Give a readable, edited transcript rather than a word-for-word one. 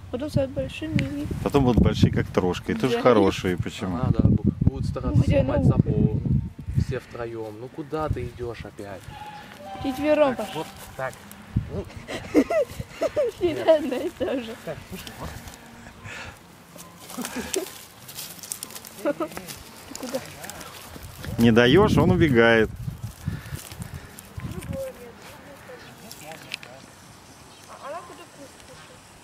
Потом станут большими. Потом будут большие, как трошка. И тоже Да. хорошие. Почему? Надо, будут стараться Где сломать наука? забор. Все втроем. Ну куда ты идешь опять? Четвером Так, пошли. вот так. Ну, Всегда одно и то же. так, слушай, вот. Ты куда? Не даешь, он убегает. Она куда кушает?